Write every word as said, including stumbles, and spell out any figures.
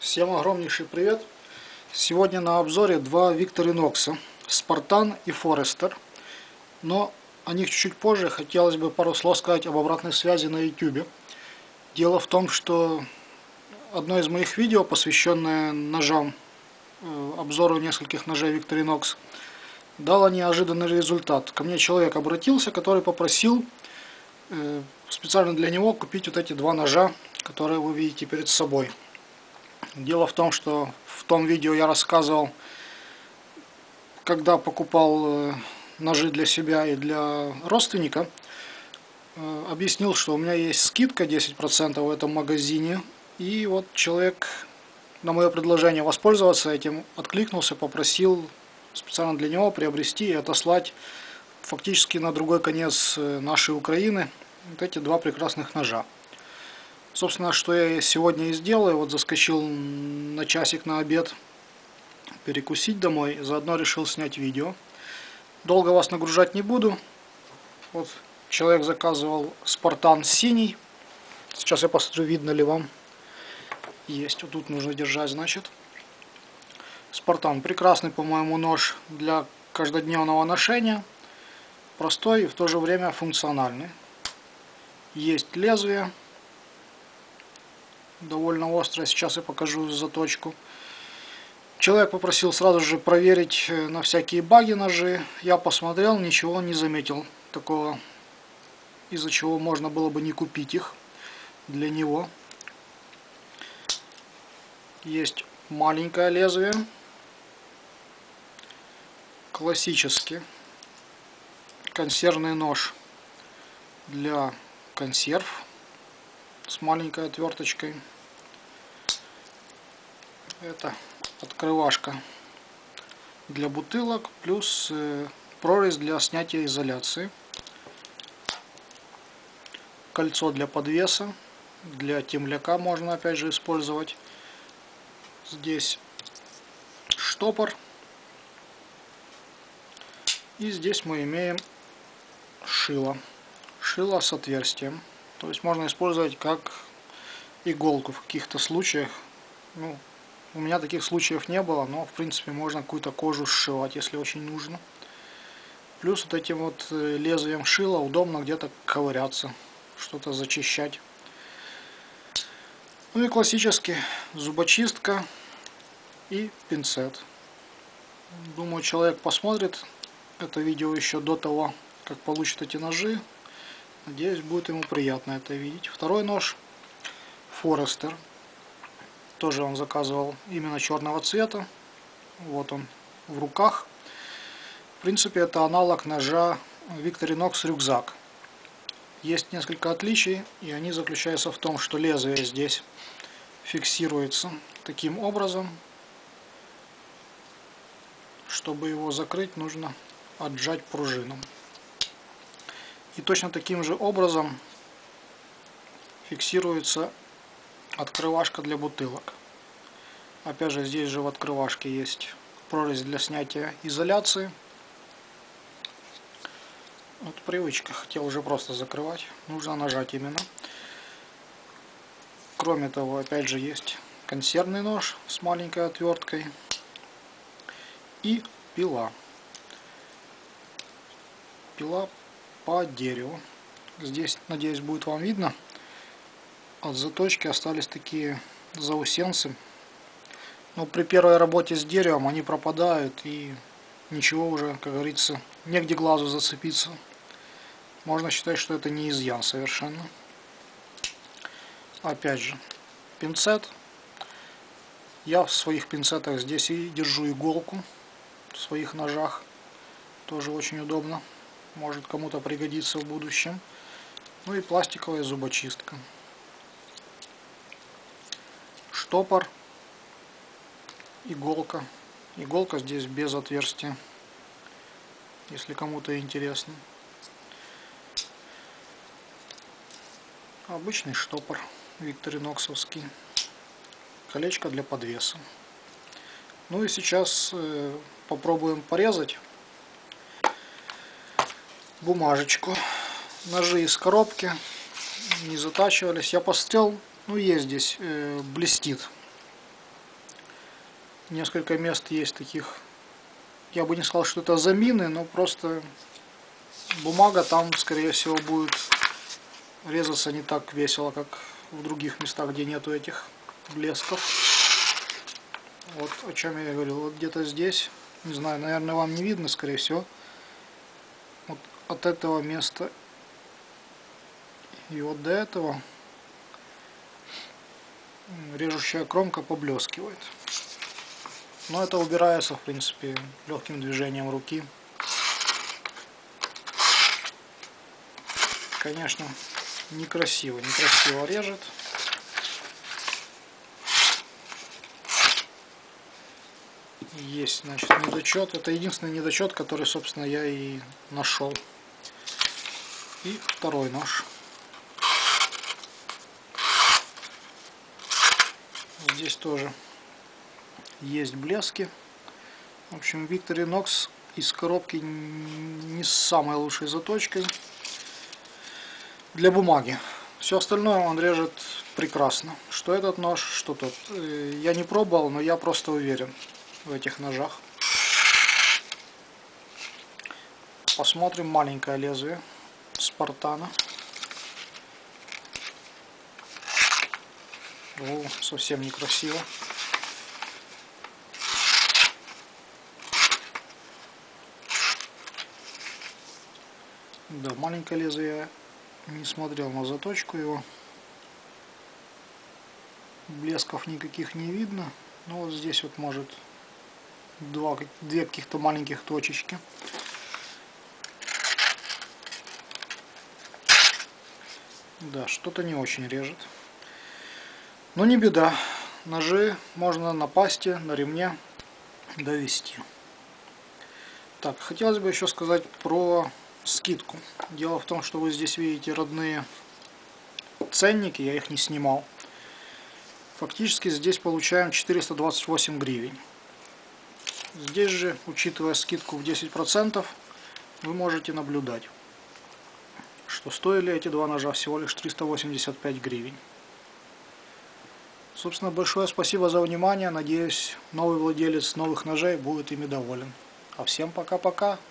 Всем огромнейший привет! Сегодня на обзоре два Victorinox, Spartan и Forester. Но о них чуть-чуть позже. Хотелось бы пару слов сказать об обратной связи на YouTube. Дело в том, что одно из моих видео, посвященное ножам, обзору нескольких ножей Victorinox, дало неожиданный результат. Ко мне человек обратился, который попросил специально для него купить вот эти два ножа, которые вы видите перед собой. Дело в том, что в том видео я рассказывал, когда покупал ножи для себя и для родственника, объяснил, что у меня есть скидка десять процентов в этом магазине. И вот человек на мое предложение воспользоваться этим откликнулся, попросил специально для него приобрести и отослать фактически на другой конец нашей Украины вот эти два прекрасных ножа. Собственно, что я сегодня и сделаю. Вот заскочил на часик на обед перекусить домой, заодно решил снять видео. Долго вас нагружать не буду. Вот человек заказывал Spartan синий. Сейчас я посмотрю, видно ли вам. Есть, вот тут нужно держать, значит. Spartan прекрасный, по-моему, нож для каждодневного ношения. Простой и в то же время функциональный. Есть лезвие. Довольно острая, сейчас я покажу заточку. Человек попросил сразу же проверить на всякие баги ножи. Я посмотрел, ничего не заметил такого, из-за чего можно было бы не купить их для него. Есть маленькое лезвие, классический консервный нож для консерв с маленькой отверточкой. Это открывашка для бутылок, плюс э, прорезь для снятия изоляции. Кольцо для подвеса, для темляка можно опять же использовать. Здесь штопор. И здесь мы имеем шило. Шило с отверстием. То есть можно использовать как иголку в каких-то случаях. Ну, у меня таких случаев не было, но в принципе можно какую-то кожу сшивать, если очень нужно. Плюс вот этим вот лезвием шила удобно где-то ковыряться, что-то зачищать. Ну и классически зубочистка и пинцет. Думаю, человек посмотрит это видео еще до того, как получит эти ножи. Надеюсь, будет ему приятно это видеть. Второй нож Forester. Тоже он заказывал именно черного цвета. Вот он в руках. В принципе, это аналог ножа Victorinox рюкзак. Есть несколько отличий, и они заключаются в том, что лезвие здесь фиксируется таким образом. Чтобы его закрыть, нужно отжать пружину. И точно таким же образом фиксируется открывашка для бутылок. Опять же, здесь же в открывашке есть прорезь для снятия изоляции. Вот привычка, хотел уже просто закрывать, нужно нажать именно. Кроме того, опять же, есть консервный нож с маленькой отверткой и пила. Пила по дереву. Здесь, надеюсь, будет вам видно. От заточки остались такие заусенцы. Но при первой работе с деревом они пропадают, и ничего уже, как говорится, негде глазу зацепиться. Можно считать, что это не изъян совершенно. Опять же, пинцет. Я в своих пинцетах здесь и держу иголку. В своих ножах. Тоже очень удобно. Может кому-то пригодиться в будущем. Ну и пластиковая зубочистка. Штопор. Иголка. Иголка здесь без отверстия. Если кому-то интересно. Обычный штопор. Викториноксовский. Колечко для подвеса. Ну и сейчас э, попробуем порезать бумажечку. Ножи из коробки не затачивались. Я посмотрел, ну есть здесь, э, блестит. несколько мест есть таких, я бы не сказал, что это замины, но просто бумага там, скорее всего, будет резаться не так весело, как в других местах, где нету этих блесков. Вот о чем я говорил. Вот где-то здесь, не знаю, наверное, вам не видно, скорее всего. Вот от этого места и вот до этого режущая кромка поблескивает. Но это убирается, в принципе, легким движением руки. Конечно, некрасиво, некрасиво режет. Есть, значит, недочет. Это единственный недочет, который, собственно, я и нашел. И второй нож. Здесь тоже есть блески. В общем, Victorinox из коробки не с самой лучшей заточкой для бумаги. Все остальное он режет прекрасно. Что этот нож, что тот. Я не пробовал, но я просто уверен в этих ножах. Посмотрим маленькое лезвие Спартана. О, совсем некрасиво. Да, маленькое лезвие, я не смотрел на заточку его. Блесков никаких не видно. Но вот здесь вот может два, две каких-то маленьких точечки. Да, что-то не очень режет. Но не беда. Ножи можно на пасте, на ремне довести. Так, хотелось бы еще сказать про скидку. Дело в том, что вы здесь видите родные ценники, я их не снимал. Фактически здесь получаем четыреста двадцать восемь гривен. Здесь же, учитывая скидку в десять процентов, вы можете наблюдать, что стоили эти два ножа всего лишь триста восемьдесят пять гривен. Собственно, большое спасибо за внимание. Надеюсь, новый владелец новых ножей будет ими доволен. А всем пока-пока.